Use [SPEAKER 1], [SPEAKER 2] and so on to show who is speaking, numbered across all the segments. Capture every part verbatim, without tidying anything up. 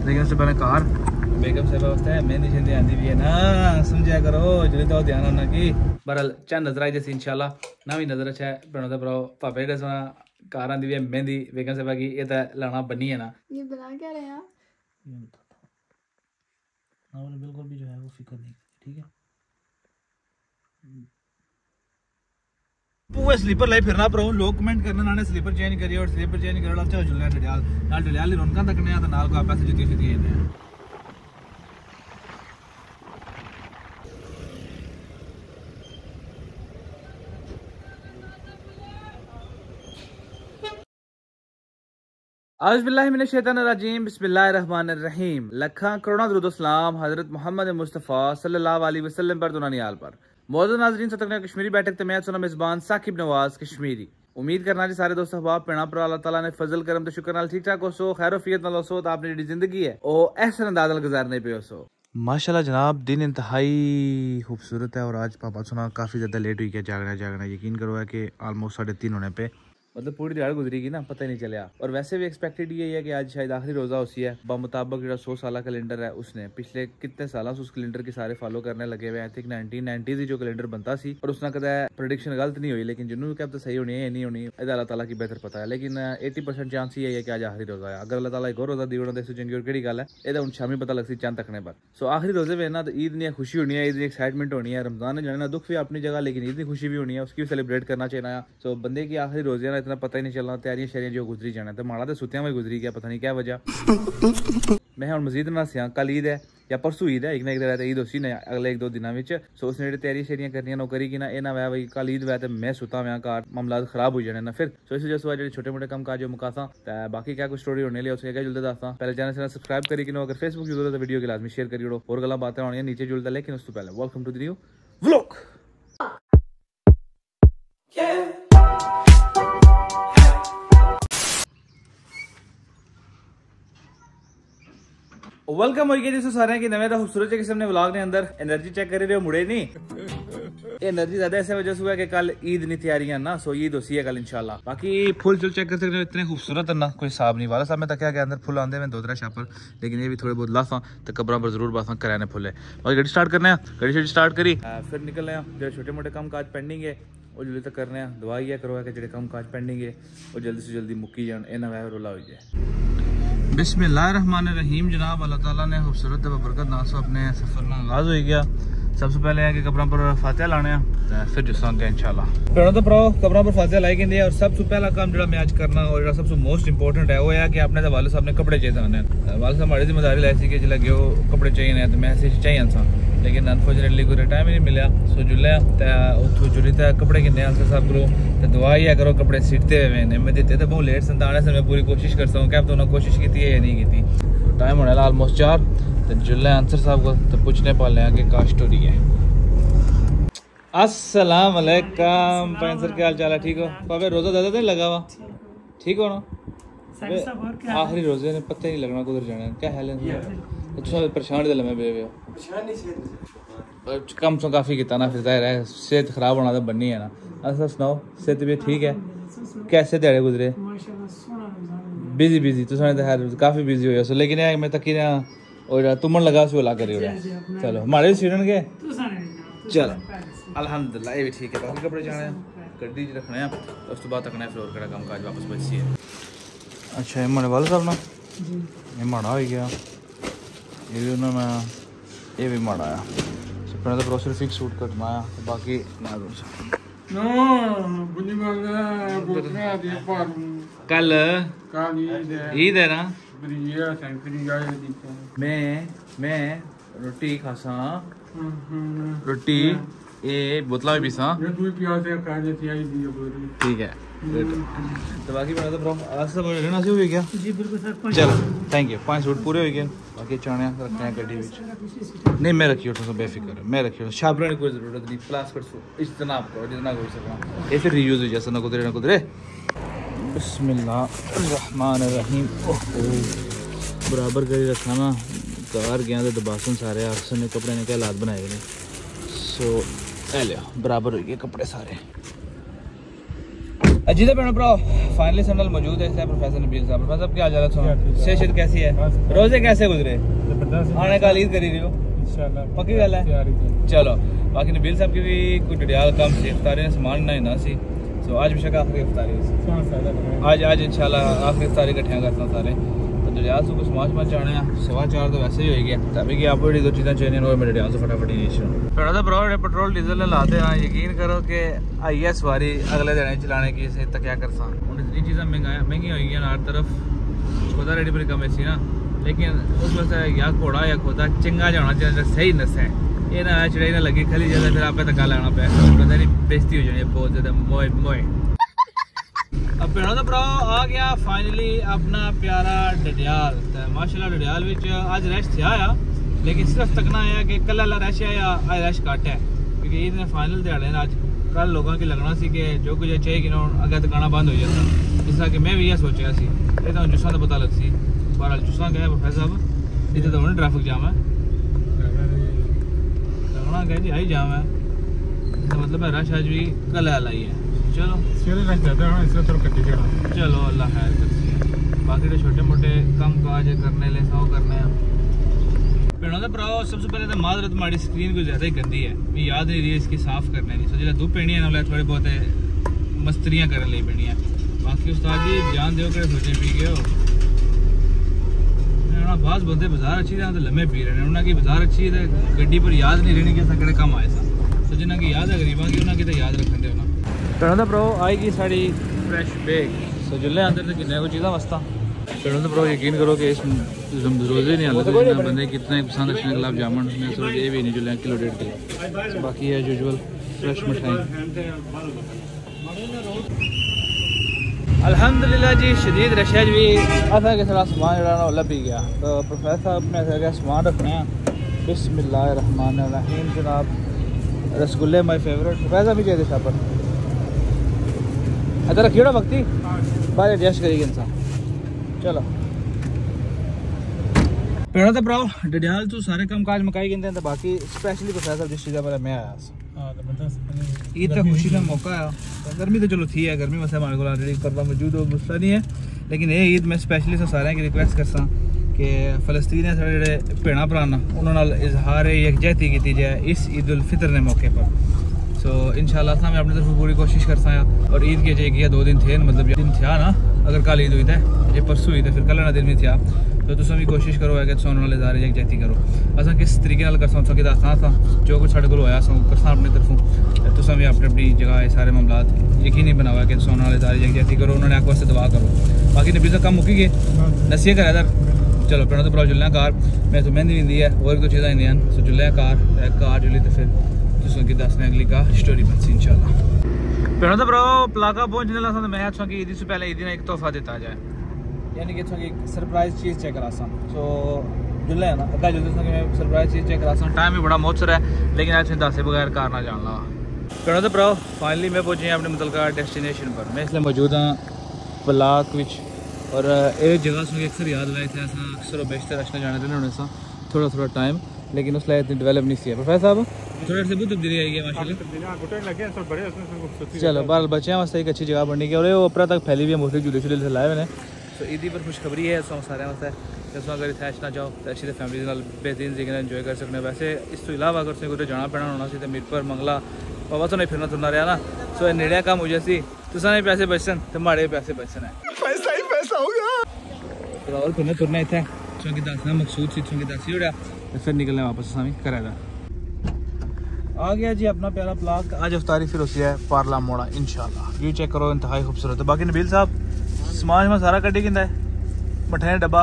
[SPEAKER 1] लेकिन उससे पहले कार बेगम साहब होता है मेहंदी शेंदी आंदी भी है ना, समझा करो जल्दी तो ध्यान होना की बहरहाल चंद नजर आई जैसे इंशाल्लाह ना भी नजर अच्छा है प्रणो तो ब्रो पापे जेड़ा सोना कार आंदी भी है मेहंदी बेगम साहब की ये तो लाना बनी है ना।
[SPEAKER 2] ये बना क्या रहे हैं
[SPEAKER 1] ये बताता हूं आपने बिल्कुल भी जो है वो फिक्र नहीं ठीक है। पूरे स्लीपर लाई फिरना पर लोग कमेंट करने नाने स्लीपर चेंज करिए और स्लीपर चेंज करना अच्छा जुलना डडियाल नाल डडियाल ही रौनकां तकने आ ते नाल को पैसे जितनी सीधी देने हैं। औज़ुबिल्लाहिमिनश्शैतानिर्रजीम बिस्मिल्लाहिर्रहमानिर्रहीम लखा करोड़ा दुरूद सलाम हज़रत मोहम्मद मुस्तफ़ा सल्लल्लाहु अलैहि वसल्लम पर दुनियाल पर मौजूद नाज़रीन सतकने कश्मीरी बैठक मैं सुना मेज़बान साकिब नवाज कश्मीरी उम्मीद करना जी सारे दोस्त अहबाब पेड़ा पर अल्लाह ताला ने फजल करम तो शुक्र नाल ठीक ठाक हो सो खैर वफियत नाल हो सो तो आपने जी जिंदगी है ओ एहसन अंदाज नाल गुजारने पे हो सो माशाल्लाह जनाब दिन इंतहाई खूबसूरत है और आज पापा सुना काफ़ी ज़्यादा लेट हुई क्या जागना जागना यकीन करो है कि ऑलमोस्ट साढ़े तीन होने पे मतलब पूरी दिहाड़ गुजरेगी ना पता ही नहीं चलिया। और वैसे भी एक्सपेक्टेड ये है कि आज शायद आखिरी रोजा उसी है बामुताबिक जो सौ साल कैलेंडर है उसने पिछले कितने साल से उस कैलेंडर के सारे फॉलो करने लगे हुए। आई थिंक नाइनटीन नाइनटीज़ ही जो कैलेंडर बनता सी और उसने कदा प्रेडिक्शन गलत नहीं हुई लेकिन जिन्होंने क्या तो सही होनी है नहीं होनी अल्लाह ताला की बेहतर पता है। लेकिन एटी परसेंट चांस ये है कि आज आखिरी रोजा है। अगर अल्लाह ताला एक और रोजा दी होना तो चंगी और केड़ी गल है ये हूँ शामी पता लगती चंद तकने पर। सो आखिरी रोजे में ना तो ईद नहीं खुशी होनी है ईद एक्साइटमेंट होनी है रमजान ने जाना दुख भी अपनी जगह लेकिन ईद की खुशी भी होनी है उसकी भी सेलिब्रेट करना चाहिए। सो बंदे की आखिरी रोजे ना इतना पता ही नहीं चलना तैयारियां शैरियां जो गुजरी जाना तो माड़ा तो सुत्या में गुजरी गया पता नहीं क्या वजह। मैं हम मजीद ना सिया कल ईद है या परसों ईद है एक ना एक दिन ईद उसी ने अगले एक दो दिनों में सो उसने जो तैयारी शैरियां करनी नो करी कि ना ये ना वह भाई कल ईद वै तो मैं सुता मैं घर मामला खराब हो जाने ना फिर सो इस वजह से जो छोटे मोटे काम काज मुकासा तो बाकी क्या कुछ स्टोरी होने लिए उसके क्या जुलते दसता पहले चैनल से सब्सक्राइब करी कि अगर फेसबुक यूज हो तो वीडियो के लाजमी शेयर करी और गल्लां बातें होनी नीचे जुलता लेकिन उस तो पहले welcome to the new vlog. Welcome हो गया जिससे सारे की नवे खूबसूरत किस्म ने व्लॉग ने अंदर एनर्जी चेक कर रहे हो मुड़े नहीं एनर्जी ज्यादा ऐसे वजह से हुआ कि कल ईद नहीं तैयारियां ना सो ईद उसी है कल इंशाल्लाह। बाकी फुल चुल चेक कर सकते हो इतने खूबसूरत है ना कोई हिसाब नहीं वाला साहब में तक के अंदर फुल आंदे में दो तरह शापर लेकिन ये भी थोड़े बहुत लाफा तो कब्र पर जरूर बासा कराने फुल है। और गाड़ी स्टार्ट करने गाड़ी शाड़ी स्टार्ट करी फिर निकलने जो छोटे मोटे काम काज पेंडिंग है वो जल्दी तक करने दुआ ये करो कि जो काम काज पेंडिंग है वो जल्दी से जल्दी मुक्की जान ए ना वह रोला हो जाए। बिस्मिल्लाहिर्रहमानिर्रहीम जनाब अल्लाह ताला ने खूबसूरत बरकत ना सो अपने सफर में आगाज हो गया। सबसे पहले है कि कब्रों पर फातिहा लाने फिर जिस तरह इंशाल्लाह पेड़ों तो प्रो कब्रों पर फातिहा लाई गई और सबसे पहला काम जो मैं आज करना और सबसे मोस्ट इंपोर्टेंट है वो है कि अपने वाले साहब ने कपड़े चाहिए आने वाले साहब हमारी जिम्मेदारी लाई थी कि जो लगे वो कपड़े चाहिए तो मैं ऐसे चाहिए सा लेकिन अनफॉर्चुनेटली कोई टाइम ही नहीं मिला सो जुलिया तो उतों जुली तो कपड़े किन्ने आंसर साहब करो तो दुआ ही करो कपड़े सीटते हुए ने मैं देते तो बहुत लेट सन आने से मैं पूरी कोशिश करता हूँ क्या तो उन्होंने कोशिश की है या नहीं की टाइम होने वाला ऑलमोस्ट चार तो जुल्ले आंसर साहब को तो पूछने पाले हैं कि का स्टोरी है। अस्सलाम वालेकुम पैंसर क्या हाल चाल है ठीक हो पापे रोजा ज्यादा तो लगा हुआ ठीक हो ना आखिरी रोजे ने पता ही नहीं लगना कुधर जाना क्या हाल है परेशान दिल में बे कम सो काफी कितना ना फिर जाहिर है सेहत खराब होना तो बननी है ना। अच्छा सुनाओ सेहत भी ठीक है कैसे दिहाड़े गुजरे बिजी बिजी तो खैर काफी बिजी हो लेकिन मैं तक और तुमन लगा सो ला करी चलो हमारे सीरन के चलो अल्हम्दुलिल्लाह ये भी ठीक है बाकी कपड़े जाने गड्डी रखने हैं उस तो बाद तकना फिर और कड़ा काम काज वापस बची है। अच्छा ये मने वाले साहब ना ये माड़ा हो गया ये भी उन्होंने ये भी माड़ा आया पहले तो प्रोसेस फिक्स सूट कटना आया बाकी कल ईद है ना मैं मैं रोटी खासा रोटी ये बोतला भी पीसा ठीक है तो बाकी बना तो आज सब रहना से हो गया जी बिल्कुल सर चलो थैंक यू पाँच सूट पूरे हो गए बाकी चाने रखते हैं गड्डी में नहीं मैं रखी उठो बेफिक्र मैं रखी छापने की कोई जरूरत नहीं प्लास्टिक इज्तनाब करो जितना कोई सकना ये फिर रीयूज हो जैसा ना कुदरे ना कुदरे। बिस्मिल्लाहिर्रहमानिर्रहीम बराबर करी रखना ना कार गया तो दबासन सारे अक्सर ने कपड़े ने क्या हालात बनाए हुए सो ए लिया बराबर हो गए कपड़े सारे अजीत भैन भरा फाइनली संडल मौजूद है इसलिए प्रोफेसर नबील साहब। प्रोफेसर साहब क्या हाल है? सेहत कैसी है? रोजे कैसे गुजरे? आने का लीद करी रही हो इंशाल्लाह, पक्की गल है। चलो बाकी नबील साहब की भी कोई डडियाल कम सी इफ्तारी सामान ना ना सी, तो आज बेशक आखिरी इफ्तारी आज आज इंशाल्लाह आखिरी इफ्तारी इकट्ठियां करता सारे। तो डडियाल से कुछ समाज मच जाने सवा चार तो वैसे ही हो गया, तभी कि आप दो चीज़ें चाहिए वो मेरे डडियाल से फटाफट ही फिर तो ब्रो पेट्रोल डीजल लाते हैं। यकीन करो कि आई है सवारी अगले दिन चलाने की से तक क्या कर सा हूँ इतनी चीज़ें महंगा महंगी हो गई हर तरफ। खोदा रेडी बड़ी कम ऐसी ना, लेकिन उस वजह या घोड़ा या खोदा चंगा जाना चाहिए सही नस है। ये ना चिड़ाई ना लगी खली ज्यादा फिर आपे धक्का लेना पे बंदे नहीं बेइज्जती हो जानी बहुत ज्यादा मोए मोए। अब पेड़ों तो ब्रो आ गया फाइनली अपना प्यारा डडियाल। तो माशाल्लाह डडियाल विच आज रश थे आया, लेकिन सिर्फ तकना है कि कल वाला रश है या आज रश घट है, क्योंकि ईद ने फाइनल दिहाड़े आज कल लोगों की लगना सी कि जो कुछ चाहिए कि अगर दुकाना बंद हो जाता, जिस तरह कि मैं भी यह सोचा सी ये तो जुस्सा का पता लग सी। बहरहाल जुस्सा गए प्रोफेसर साहब इतने तो होने ट्रैफिक जाम है लगना कह जी आई जाम है, इसका मतलब है रश आज भी कल वाला ही है। चलो चलो अल्लाह खैर करती है, बाकी तो छोटे मोटे कम काज करने ले सौ करने हैं। पेड़ों का भराओ सबसे पहले तो माजरत हमारी स्क्रीन को ज़्यादा ही गंदी है, भी याद नहीं रही इसकी साफ करने की। सो जो धुप पेनी है ना थोड़े बहुत मस्तरियाँ करने लगी पेनी है। बाकी उस्ताद जी जान दो कि सोचे पी गए हो बास बंदे बाजार अच्छी तरह लम्बे पी रहे हैं, उन्होंने की बाजार अच्छी है गड्डी पर याद नहीं रहनी कि असा कड़े कम आए सा। तो जिन्हें की याद है गरीबा की उन्होंने तो याद रखने दे पेड़ों तो ब्रो आएगी साड़ी फ्रैश बेग। सो जुल्ले अंदर से कितने को चीज़ा वस्ता पेड़ों तो ब्रो यकीन करो कि इस रोजे नहीं आते तो बंदे कितने पसंद अच्छे गुलाब जामुन मैं सोच ये भी नहीं जुल्ले किलो डेढ़ किलो। बाकी है यूजुअल फ्रेश मिठाई। अल्हम्दुलिल्लाह जी शदीद रशेज भी असा के सारा सामान जरा लभ ही गया। तो प्रोफेसर साहब ने ऐसा सामान रखने हैं। बिस्मिल्लाहिर्रहमानिर्रहीम जनाब रसगुल्ले माई फेवरेट प्रोफेसर भी चाहिए था पर अदर रखिए वक्ती बाहर एडजस्ट करेगी इंसान। चलो पेड़ों तो ब्रो डडियाल तो सारे कम काज मकाई गिनते हैं, तो बाकी स्पेशली प्रोफेसर जिस चीज़ पर मैं आया ईद का खुशी का मौका है। गर्मी तो चलो थी है गर्मी वैसे हमारे को ऑलरेडी करवा मौजूद हो गुस्सा नहीं है, लेकिन ये ईद में स्पेशली से सारे की रिक्वेस्ट करसा कि फलस्तीन साढ़े जो भेड़ा भरा उन्होंने इजहार यकजहती की जाए इस ईद उल फितर ने मौके पर। सो इंशाल्लाह मैं अपनी तरफ पूरी कोशिश करता हूँ। और ईद के जे दो दिन थे मतलब दिन था ना, अगर कल ईद हुई है ये परसों हुई तो फिर कल ना दिन भी था, तो तुम भी कोशिश करो है कि सोने वाले इजहार यकजहती करो। असा किस तरीके करसा कि दसना था जो कुछ साढ़े को होया सो करसा अपनी तरफों। तुम भी अपनी अपनी जगह सारे मामलात यकीनी बनावा कि सोने वाले इजहार यकजहती करो, उन्होंने आगे वास्ते दुआ करो। बाकी नबी से कम मुक्की गए नसीए कर इधर चलो पेड़ों तो भरा जुल्ले कार मैं तो मेहंदी वींदी है और कोई चीज़ा नहीं सो जुल्ले कार कार जुली तो फिर तुम दसने अगली का स्टोरी बनसी इंशाल्लाह। पेड़ों तो भरा पलाका पहुँचने लगा तो मैं अच्छा कि ईद से पहले ईद ने एक तोहफा दिता जाए, यानी कि एक सरप्राइज चीज़ चेक करा सो जुल्ले है ना अद्धा जुल्ले मैं सरप्राइज चीज़ चेक करा टाइम भी बड़ा मोचर है, लेकिन आज दस बगैर कार ना जान लगा। पेड़ों तो भरा फाइनली मैं पहुँची अपने मतलब डेस्टिनेशन पर। मैं इसलिए मौजूद हाँ पलाक विच और ये जगह सुन के अक्सर याद लाए थे ऐसा अक्सर बेशतर रचना जाने देने होने सा थोड़ा थोड़ा टाइम, लेकिन उस लाइक इतनी डेवलप नहीं सी है। प्रोफेसर साहब थोड़े से बहुत तब्दीली आई है माशाल्लाह। चलो बाल बच्चों वास्ते एक अच्छी जगह बननी है और वो ऊपर तक फैली हुई है मुख्तलिफ झूले झूले से लाए मैंने। सो ईदी पर खुशखबरी है सो सारे वास्ते तुम अगर इतना अच्छना चाहो तो अच्छी फैमिली बेहतरीन तरीके से इंजॉय कर सकते। वैसे इस तो इलावा अगर तुम कुछ जाना पैना होना तो मीरपुर मंगला बाबा तो नहीं फिरना तुरना रहा ना, सो नेड़िया काम हो जाए तुसा नहीं पैसे बचसन तो माड़े पैसे बचसन है पैसा ही पैसा होगा। और फिरना तुरना इतना चौंकी दसना मकसूद सी चौंकी दस ही उड़ा तो फिर निकलने वापस असा करेगा। आ गया जी अपना प्यारा प्लाक। आज अफ्तारी फिर उसी है पारला मोड़ा इंशाल्लाह। व्यू चेक करो इंतहाई खूबसूरत है। बाकी नबील साहब समाज में सारा कड्डी किंदा है मठे डब्बा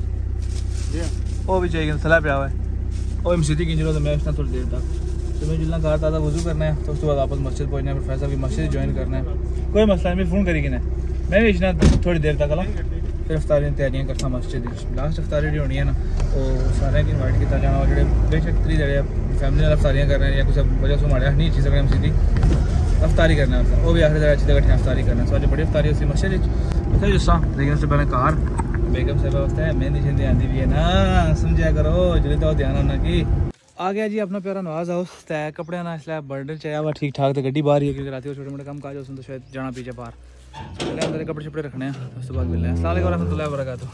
[SPEAKER 1] वो भी चाहिए सलाह पिया हुआ है वो मसीदी गिंजरो तो मैं उसने थोड़ी देर तक तो मैं जितना कहा था वजू करना है तो उसके बाद वापस मस्जिद पहुँचना है, प्रोफेसर की मस्जिद ज्वाइन करना है। कोई मसला नहीं फ़ोन करी कि मैं भी इतना थोड़ी देर तक आला फिर अफ्तारी तैयारियां करता मस्जिद लास्ट अफ्तारी जी होनी है ना तो सारे की इन्वाइट किया जाना और जो बेशक त्री जड़े फैमिली वाल अफ्तारियां कर रहे हैं या कुछ वजह से माड़े नहीं अच्छी सकते हम सीधी अफ्तारी करना है वो भी आखिरी तरह अच्छी तरह अफ्तारी करना है। सो बड़ी अफ्तारी उसी मस्जिद उत्थे जिसा लेकिन उससे पहले कार बेगम साहब वास्ते मेहंदी शेंदी आती भी है ना समझा करो जल्दी तो ध्यान होना कि आ गया जी अपना प्यारा नवाज हाउस। तय कपड़े ना इसलिए बर्डन चाहिए हुआ ठीक ठाक तो गड्डी बाहर ही है क्योंकि रात को छोटे मोटे कम काज हो तो शायद जाना पीछे बाहर पहले अंदर कपड़े शपड़े रखने हैं, उसके बाद मिलने हैं। अस्सलाम वालेकुम रहमतुल्लाहि व बरकातुहू।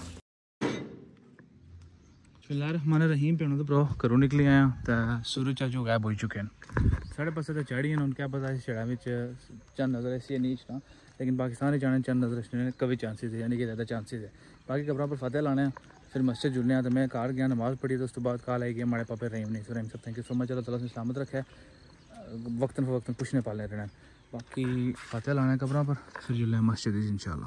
[SPEAKER 1] बिस्मिल्लाहिर्रहमानिर्रहीम। पेणो तो प्रो घरों निकली आया तो सूरज चाचू गायब हो चुके हैं। साढ़े पास तो चढ़ी हैं, उनके पता छड़ा में चंद नज़र ऐसी नीच ना, लेकिन पाकिस्तान जाने चंद नज़र कभी चांसेस है, यानी कि ज़्यादा चांसेस है। बाकी कब्रों पर फतेह लाने हैं, फिर मस्जिद जुड़ने हैं। तो मैं कार गया, नमाज़ पढ़ी, तो उस बाद कॉल आई गई हमारे पापा रहीम नहीं सो रहीम सब थैंक यू सो मच, अल्लाह ताला से सलामत रखे, वक्तन फ़वक्तन पुछने पाले रहना। बाकी फतेह लाने कब्रों पर, फिर जुड़ने हैं मस्जिद इंशाल्लाह।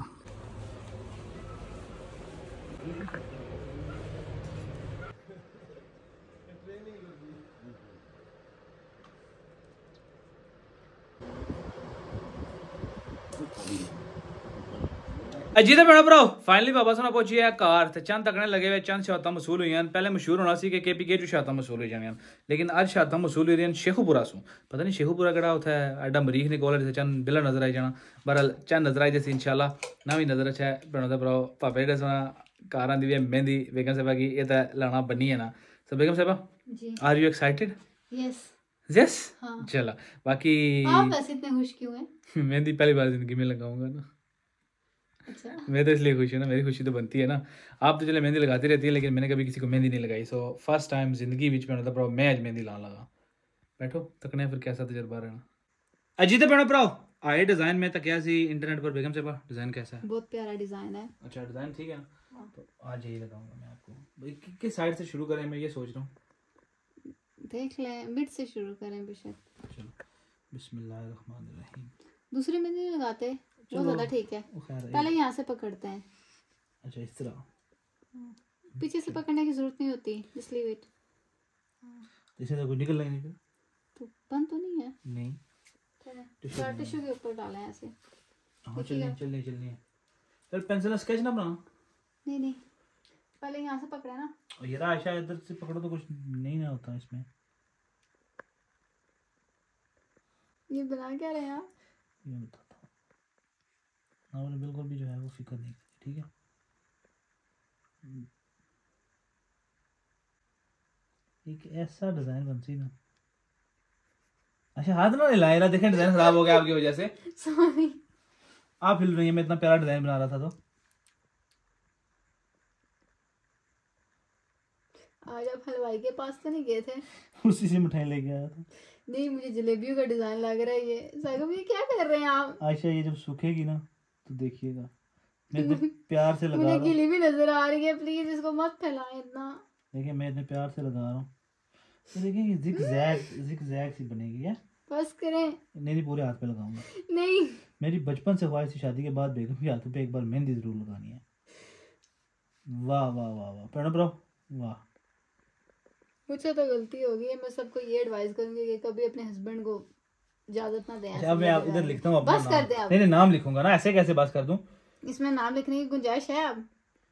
[SPEAKER 1] अजीत बड़ा भराओ फाइनली बाबा सोना पहुंची है कार ते चंद तकने लगे हुए, चंद शातां मसूल हुई हैं। पहले मशहूर होना सी कि के पी के चू शातां मसूल हो जाने, लेकिन आज शातां मसूल हुई शेखुपुरा सू। पता नहीं शेखुपुरा केड़ा उत्थे एडा मरीख ने कोल जिसे चंद बिला नजर आई जाना। बहरहाल चंद नजर आई जैसे इंशाल्लाह ना भी नजर अच्छा है। भैनों दा भराओ पापा जेड़ा सोना कार आंदी है मेहंदी बेगम साहबा की, ये तो लाना बनी है ना। सो बेगम साहबा are you excited? Yes yes. चला बाकी
[SPEAKER 2] आप वैसे इतने खुश क्यों हैं?
[SPEAKER 1] मेहंदी पहली बार जिंदगी में लगाऊंगा ना। अच्छा। मैं तो इसलिए खुश हूँ ना, मेरी खुशी तो बनती है ना। आप तो चले मेहंदी लगाती रहती है, लेकिन मैंने कभी किसी को मेहंदी नहीं लगाई। सो फर्स्ट टाइम जिंदगी बीच में मतलब मैं आज मेहंदी ला लगा। बैठो तकने फिर कैसा तजर्बा रहना। अजीत भैनो भराओ आए डिजाइन में तो क्या सी इंटरनेट पर बेगम साहब डिजाइन कैसा है?
[SPEAKER 2] बहुत प्यारा डिजाइन है।
[SPEAKER 1] अच्छा डिजाइन ठीक है ना, तो आज यही लगाऊंगा मैं आपको। किस साइड से शुरू करें, मैं ये सोच रहा हूँ।
[SPEAKER 2] देख लें, मिड से शुरू करें बेशक।
[SPEAKER 1] चलो बिस्मिल्लाहिर्रहमानिर्रहीम।
[SPEAKER 2] दूसरी में नहीं लगाते, वो ज्यादा ठीक है। पहले यहाँ से पकड़ते हैं।
[SPEAKER 1] अच्छा इस तरह
[SPEAKER 2] पीछे से पकड़ने की जरूरत नहीं होती, इसलिए वेट।
[SPEAKER 1] इसे तो कुछ निकल नहीं,
[SPEAKER 2] तो बंद तो नहीं है?
[SPEAKER 1] नहीं
[SPEAKER 2] टिश्यू के ऊपर डाला है ऐसे।
[SPEAKER 1] हाँ चलनी चलनी चलनी है। फिर पेंसिल स्केच ना बना।
[SPEAKER 2] नहीं नहीं पहले यहाँ से पकड़ा ना।
[SPEAKER 1] ये रहा आयशा, इधर से पकड़ो तो कुछ नहीं ना होता इसमें।
[SPEAKER 2] ये बना क्या रहे हैं आप?
[SPEAKER 1] ये बताता हूँ ना, बिल्कुल भी जो है वो फिक्र नहीं करें, ठीक है। एक ऐसा डिजाइन बन सी ना। अच्छा हाथ ना हिलाए ना, देखें डिजाइन खराब हो गया आपकी वजह से।
[SPEAKER 2] सॉरी
[SPEAKER 1] आप हिल रही हैं, मैं इतना प्यारा डिजाइन बना रहा था। तो
[SPEAKER 2] आज आप हलवाई के पास तो नहीं गए थे?
[SPEAKER 1] उसी से मिठाई लेके आया था।
[SPEAKER 2] नहीं मुझे जलेबियों का डिजाइन लग रहा है ये। साइको ये क्या कर रहे हैं आप?
[SPEAKER 1] आयशा ये जब सूखेगी ना तो देखिएगा, मैं इतने प्यार से लगा रहा हूँ।
[SPEAKER 2] मुझे गीली भी नजर आ रही है, प्लीज इसको मत फैलाएं इतना।
[SPEAKER 1] देखिए मैं इतने प्यार से लगा रहा हूँ, तो देखिए ये जिग जैग जिग जैग सी बनेगी है।
[SPEAKER 2] बस करें।
[SPEAKER 1] नहीं पूरे हाथ पे लगाऊंगा।
[SPEAKER 2] नहीं
[SPEAKER 1] मेरी बचपन से ख्वाहिश थी शादी के बाद बेगम के हाथों पे एक बार मेहंदी जरूर लगानी है। वाह वाह वाह वाह पेड़ो ब्रो वाह।
[SPEAKER 2] मुझसे तो गलती हो गई है, मैं सबको ये एडवाइस करूंगी कि कभी अपने हस्बैंड को इजाजत ना दें।
[SPEAKER 1] अच्छा मैं आप इधर लिखता हूँ अपना
[SPEAKER 2] बस
[SPEAKER 1] नाम।
[SPEAKER 2] कर दे आप।
[SPEAKER 1] नहीं नहीं नाम लिखूंगा ना, ऐसे कैसे बस कर दूं?
[SPEAKER 2] इसमें नाम लिखने की गुंजाइश है अब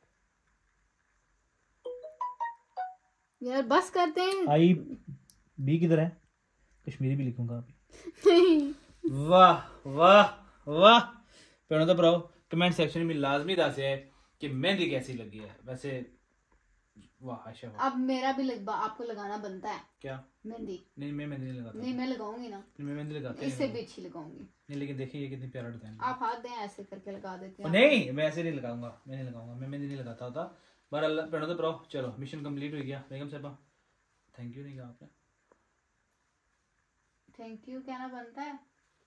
[SPEAKER 2] यार, बस करते हैं।
[SPEAKER 1] आई बी किधर है? कश्मीरी भी लिखूंगा अभी।
[SPEAKER 2] नहीं
[SPEAKER 1] वाह वाह वाह पेड़ो तो ब्रो कमेंट सेक्शन में लाजमी दस है कि मेहंदी कैसी लगी है। वैसे वाह आयशा वाह।
[SPEAKER 2] अब मेरा भी लग, आपको लगाना बनता है
[SPEAKER 1] क्या
[SPEAKER 2] मेहंदी?
[SPEAKER 1] नहीं मैं मेहंदी नहीं लगाता।
[SPEAKER 2] नहीं मैं लगाऊंगी ना।
[SPEAKER 1] नहीं मैं मेहंदी लगाता
[SPEAKER 2] इससे भी अच्छी लगाऊंगी।
[SPEAKER 1] नहीं लेकिन देखिए ये कितनी प्यारा डिजाइन है।
[SPEAKER 2] आप हाथ दें ऐसे करके लगा देते हैं।
[SPEAKER 1] नहीं मैं ऐसे नहीं लगाऊंगा, मैं नहीं लगाऊंगा, मैं मेहंदी नहीं लगाता होता। बहरहाल पेड़ो तो ब्रो चलो मिशन कंप्लीट हो गया। बेगम साहबा थैंक यू नहीं कहा आपने।
[SPEAKER 2] थैंक यू कहना बनता है,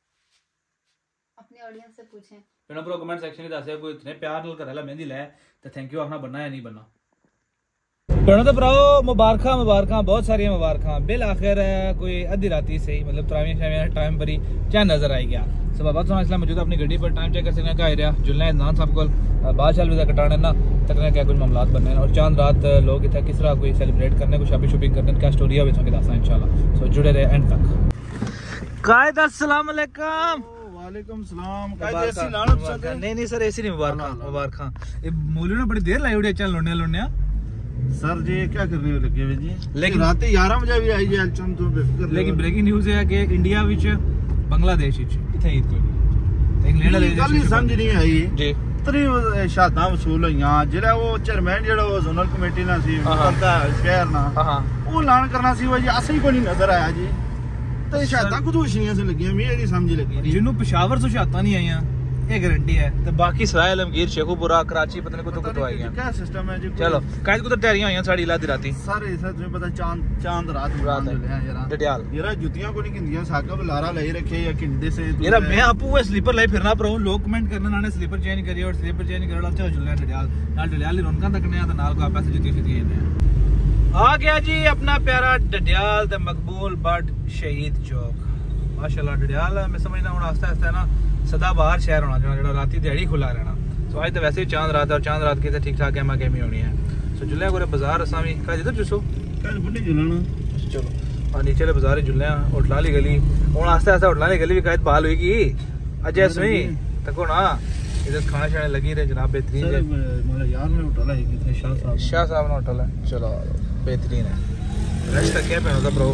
[SPEAKER 2] अपने ऑडियंस से पूछें।
[SPEAKER 1] पेड़ो ब्रो कमेंट सेक्शन में दस कोई इतने प्यार नाल करेला मेहंदी लै तो थैंक यू आखना बनना या नहीं बनना। पेड़ो तो ब्रो मुबारका मुबारका बहुत सारी मुबारका। बिल आखिर कोई अद्धी राती से ही मतलब तरावी शामी टाइम पर ही क्या नजर आई गया। सब बाबा सुना इसलिए मौजूद अपनी गड्डी पर टाइम चेक कर सकते हैं। रहा जुलना नान साहब को बादशाह विदा कटाने ना तकने क्या कुछ मामलात बनने और चांद रात लोग इतना किस तरह कोई सेलिब्रेट करने को शॉपिंग शॉपिंग करने क्या स्टोरी है के दसा इंशाल्लाह। सो जुड़े रहे एंड तक। कायद अस्सलाम वालेकुम।
[SPEAKER 3] वालेकुम सलाम।
[SPEAKER 1] नहीं नहीं सर ऐसी नहीं मुबारक मुबारक। ये मौलवी ने बड़ी देर लाई उड़े चल लोने लोने
[SPEAKER 3] सर जी क्या कर रहे हो लगे हुए जी? लेकिन रात ग्यारह बजे भी आई है चम तो बेफिक्र।
[SPEAKER 1] लेकिन ब्रेकिंग न्यूज़ है कि इंडिया विच बांग्लादेश विच किथे ईद कोई नहीं। एक लेना ले
[SPEAKER 3] गल ही समझ नहीं आई
[SPEAKER 1] जी।
[SPEAKER 3] तरी शादा वसूल होइयां जेड़ा वो चेयरमैन जेड़ा वो जोनल कमेटी ना सी करता है शहर ना हां वो ऐलान करना सी वो जी असली को नहीं नजर आया जी। तो शादा खुद खुशियां से लगी मैं ये समझ लगी
[SPEAKER 1] जिन्हों पेशावर तो शादा नहीं आईयां ये गारंटी है। तो बाकी सराय आलमगीर शेखुपुरा कराची पता नहीं कुतो कुतो आई हैं।
[SPEAKER 3] क्या सिस्टम है जी?
[SPEAKER 1] चलो काज कुतो तैयारियां हुई साड़ी लादी राती
[SPEAKER 3] सारे सर तुम्हें पता चांद चांद रात
[SPEAKER 1] रात है यार डडियाल
[SPEAKER 3] यार जुतियां को नहीं किंदियां साकब लारा ले रखे या किंदे से
[SPEAKER 1] यार मैं आपू वो स्लीपर लाई फिरना पर हूं। लोग कमेंट करने नाने स्लीपर चेंज करिए और स्लीपर चेंज कर चलो जुलना डडियाल नाल डडियाल ही रौनकां तकने आ ते नाल को पैसे जुती जुती देने आ गया जी अपना प्यारा डडियाल द मकबूल बट शहीद चौक माशाल्लाह। डडियाल मैं समझना हूं आस्ते आस्ते ना सदाबहार शहर होना चाहिए जो राती दिहाड़ी खुला रहना। सो आज तो वैसे ही चांद रात और चांद रात की ठीक ठाक है गेमी होनी है। सो जुल्ले को बाजार असा भी कल इधर चुसो
[SPEAKER 3] कल बुढ़ी जुलना
[SPEAKER 1] चलो और नीचे बाजार जुल्ले होटल वाली गली हूँ आस्ते आस्ते होटल वाली गली भी कायद बहाल होगी अजय सुई तको ना इधर खाने शाने लगी रहे जनाब बेहतरीन
[SPEAKER 3] यार में होटल है शाह साहब
[SPEAKER 1] शाह साहब होटल है। चलो बेहतरीन है रेस्ट तक क्या पहनो था प्रो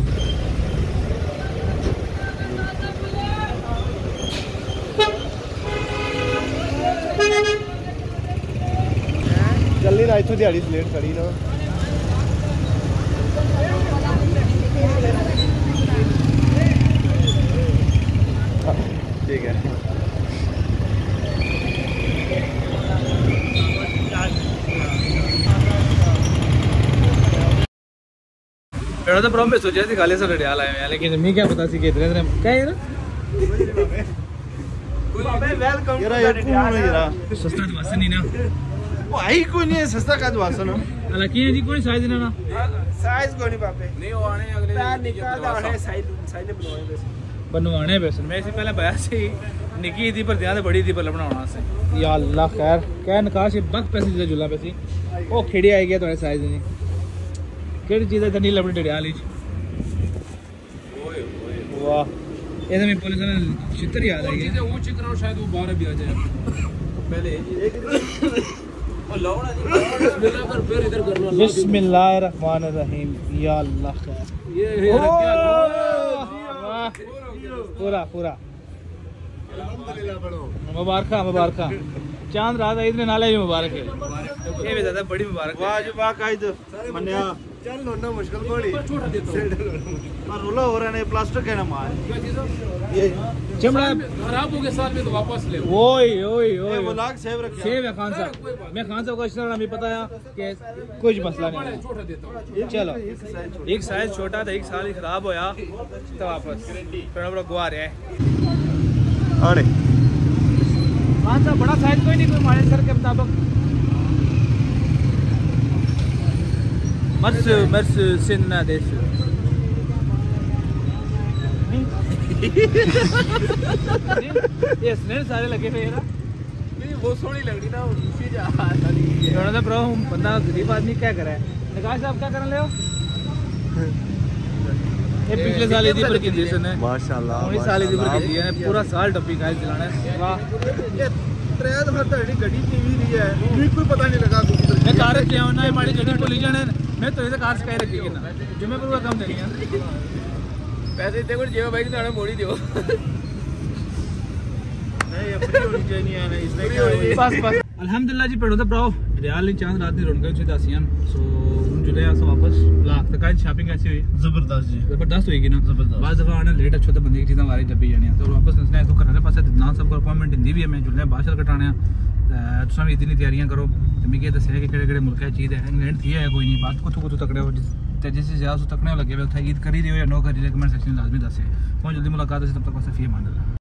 [SPEAKER 3] जल्दी रात दिहाड़ी लेट खड़ी ना ठीक है।
[SPEAKER 1] पेड़ों तो प्रॉब्लम सोचा थी खाली से डडियाल आए हैं लेकिन मैं क्या पता सी कि इतने इतने क्या है ना
[SPEAKER 3] वेलकम यार ये कौन है यार
[SPEAKER 1] सस्ता तो वासन नहीं ना
[SPEAKER 3] वो आई कोई नहीं है सस्ता का वासन
[SPEAKER 1] हालांकि जी कोई साइज ना
[SPEAKER 3] साइज को नहीं पापे नहीं वो आने अगले पैर निकाल आने साइज साइज ने बनवाए वैसे
[SPEAKER 1] बनवाने वैसे मैं इससे पहले बया से निकी थी पर ध्यान बड़ी थी पर बनाना से या अल्लाह खैर क्या नकाश बक पैसे दे जुला पैसे ओ खिड़ी आई गया थोड़े साइज नहीं केड़ी चीज है नील अपनी डडियाल ओए ओए वाह ये तो मैं पुलिस ने चित्र याद आ गया वो चित्र शायद वो बारह भी आ जाए पहले ओ लौड़ा जी बिस्मिल्लाह कर फिर इधर कर लो बिस्मिल्लाहिर रहमानिर रहीम या अल्लाह खैर ये वाह पूरा पूरा अल्हम्दुलिल्लाह बड़ो मुबारक मुबारक चांद रात है इतने नाले मुबारक है ये भी ज्यादा बड़ी मुबारक
[SPEAKER 3] वाह जी वाह कायद मन्या चल लोना मुश्किल बड़ी छोटा देता पर रोला हो रहा है प्लास्टिक है ना मार ये
[SPEAKER 1] चमड़ा
[SPEAKER 4] खराब हो गया साल में तो वापस ले
[SPEAKER 1] ओए ओए ओए
[SPEAKER 3] वो लाख सेव रखे
[SPEAKER 1] सेव है खान साहब मैं खान साहब का इस तरह नहीं पता है कि कुछ मसला नहीं
[SPEAKER 4] छोटा देता हूं
[SPEAKER 1] चलो एक साइज छोटा था एक साल ही खराब होया तो वापस फिर बड़ा गुआ रहा है
[SPEAKER 3] अरे
[SPEAKER 1] खान साहब बड़ा साइज कोई नहीं कोई हमारे सर के मुताबिक मर्स मर्स सिन्ना देश ये स्नेल सारे लगे हुए ना
[SPEAKER 3] नहीं वो सोनी लग रही ना उसी जा साली
[SPEAKER 1] थोड़ा सा ब्रो बंदा गरीब आदमी क्या करे निकाह साहब क्या करने ले हो ये पिछले साल दी पर की दी इसने
[SPEAKER 3] माशाल्लाह
[SPEAKER 1] उन्हीं साल दी पर की दी है पूरा साल टप्पी गाइस चलाना है वाह
[SPEAKER 3] ये त्रेद भर तो एडी गड्डी टीवी दी है बिल्कुल पता नहीं लगा कुछ
[SPEAKER 1] मैं कार ले आना हमारी गड्डी को ले जाने मैं तो इधर कार से रखी ना जिम्मे पर काम देनी है
[SPEAKER 4] पैसे इतने को जेब भाई तो मोड़ी दियो
[SPEAKER 3] नहीं ये फ्री होनी चाहिए है ना इसने क्या
[SPEAKER 1] बस बस अल्हम्दुलिल्लाह जी पेड़ो तो ब्रो रियाल नहीं चांद रात नहीं रौनक से दासियान सो उन जुले आसा वापस लाख तक आज शॉपिंग कैसी हुई
[SPEAKER 3] जबरदस्त जी
[SPEAKER 1] जबरदस्त होगी ना
[SPEAKER 3] जबरदस्त
[SPEAKER 1] बाद दफा आने लेट अच्छे तो बंदे की चीज़ें हमारी डब्बी जानी है तो वापस नसने तो करने पास ना सबको अपॉइंटमेंट हिंदी भी है मैं जुले बाशल कटाने तुम भी इतनी तैयारियां करो तो मैं दसिया कि केड़े केड़े मुल्क चीज़ है इंग्लैंड थी है कोई नहीं बात कुछ कुछ तकड़े हो जिस ज्यादा तकने लगे हुए ईद करी रही हो या नो करी रहे कमेंट सेक्शन में लाजमी दसे बहुत जल्दी मुलाकात है तब तक फी मान